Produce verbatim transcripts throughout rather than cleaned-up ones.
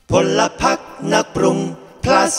พลพรรคนักปรุง plus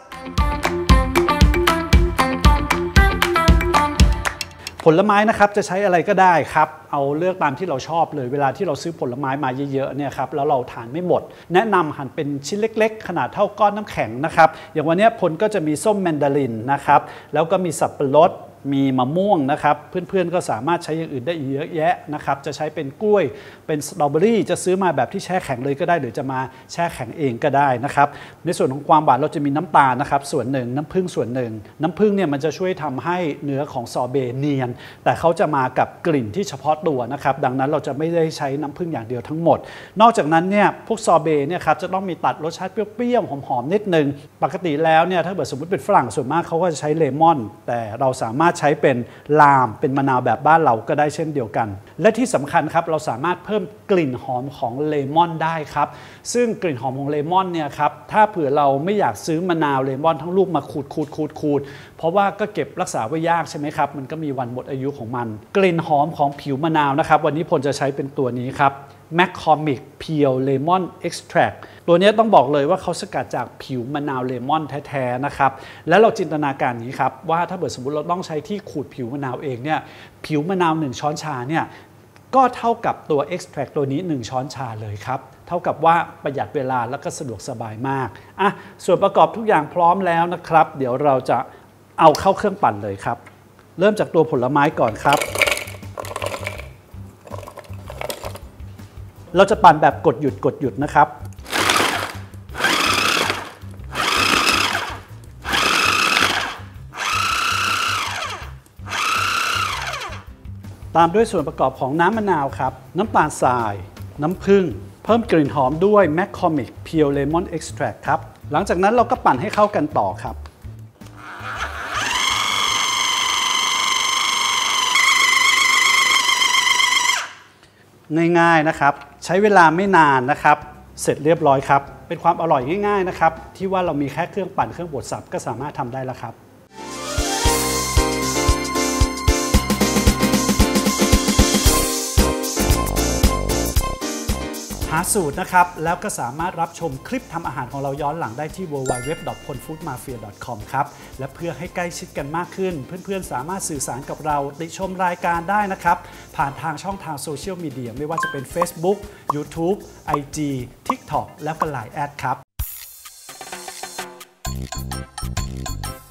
ผลไม้นะครับจะใช้อะไรก็ได้ครับเอาเลือกตามที่เราชอบเลยเวลาที่เราซื้อผลไม้มาเยอะๆเนี่ยครับแล้วเราทานไม่หมดแนะนำหั่นเป็นชิ้นเล็กๆขนาดเท่าก้อนน้ำแข็งนะครับอย่างวันนี้ผลก็จะมีส้มแมนดารินนะครับแล้วก็มีสับปะรดมีมะม่วงนะครับเพื่อนๆก็สามารถใช้อย่างอื่นได้อีกเยอะแยะนะครับจะใช้เป็นกล้วยเป็นสตรอเบอรี่จะซื้อมาแบบที่แช่แข็งเลยก็ได้หรือจะมาแช่แข็งเองก็ได้นะครับในส่วนของความหวานเราจะมีน้ำตาลนะครับส่วนหนึ่งน้ำผึ้งส่วนหนึ่งน้ำผึ้งเนี่ยมันจะช่วยทำให้เนื้อของซอเบต์เนียนแต่เขาจะมากับกลิ่นที่เฉพาะตัวนะครับดังนั้นเราจะไม่ได้ใช้น้ำผึ้งอย่างเดียวทั้งหมดนอกจากนั้นเนี่ยพวกซอเบต์เนี่ยครับจะต้องมีตัดรสชาติเปรี้ยวๆหอมๆนิดนึงปกติแล้วเนี่ยถ้าเกิดสมมติเป็นฝรั่งส่วนมากเขาก็จะใช้เลมอนแต่เราสามารถใช้เป็นลามเป็นมะนาวแบบบ้านเราก็ได้เช่นเดียวกันและที่สำคัญครับเราสามารถเพิ่มกลิ่นหอมของเลมอนได้ครับซึ่งกลิ่นหอมของเลมอนเนี่ยครับถ้าเผื่อเราไม่อยากซื้อมะนาวเลมอนทั้งลูกมาขูดขูดขูดขูดเพราะว่าก็เก็บรักษาไว้ยากใช่ไหมครับมันก็มีวันหมดอายุของมันกลิ่นหอมของผิวมะนาวนะครับวันนี้พลจะใช้เป็นตัวนี้ครับMcCormick Pure Lemon Extract ตัวนี้ต้องบอกเลยว่าเขาสกัดจากผิวมะนาวเลมอนแท้ๆนะครับแล้วเราจินตนาการนี้ครับว่าถ้าเกิดสมมติเราต้องใช้ที่ขูดผิวมะนาวเองเนี่ยผิวมะนาวหนึ่งช้อนชาเนี่ยก็เท่ากับตัว Extract ตัวนี้หนึ่งช้อนชาเลยครับเท่ากับว่าประหยัดเวลาแล้วก็สะดวกสบายมากอ่ะส่วนประกอบทุกอย่างพร้อมแล้วนะครับเดี๋ยวเราจะเอาเข้าเครื่องปั่นเลยครับเริ่มจากตัวผลไม้ก่อนครับเราจะปั่นแบบกดหยุดกดหยุดนะครับตามด้วยส่วนประกอบของน้ำมะนาวครับน้ำตาลทรายน้ำผึ้งเพิ่มกลิ่นหอมด้วย McCormick Pure Lemon Extract ครับหลังจากนั้นเราก็ปั่นให้เข้ากันต่อครับง่ายๆนะครับใช้เวลาไม่นานนะครับเสร็จเรียบร้อยครับเป็นความอร่อยง่ายๆนะครับที่ว่าเรามีแค่เครื่องปั่นเครื่องบดสับก็สามารถทำได้แล้วครับหาสูตรนะครับแล้วก็สามารถรับชมคลิปทำอาหารของเราย้อนหลังได้ที่ ดับเบิลยู ดับเบิลยู ดับเบิลยู ดอท พลฟู้ดมาเฟีย ดอท คอม ครับและเพื่อให้ใกล้ชิดกันมากขึ้นเพื่อนๆสามารถสื่อสารกับเราติชมรายการได้นะครับผ่านทางช่องทางโซเชียลมีเดียไม่ว่าจะเป็น Facebook YouTube ไอ จี TikTok แล้วก็ ไลน์ แอดครับ